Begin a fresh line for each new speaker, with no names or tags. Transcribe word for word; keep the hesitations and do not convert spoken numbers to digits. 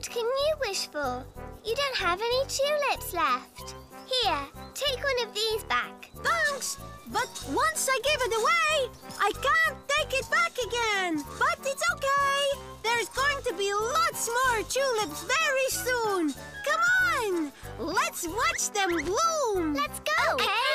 What can you wish for? You don't have any tulips left. Here, take one of these back.
Thanks! But once I give it away, I can't take it back again. But it's okay. There's going to be lots more tulips very soon. Come on! Let's watch them bloom!
Let's go! Okay!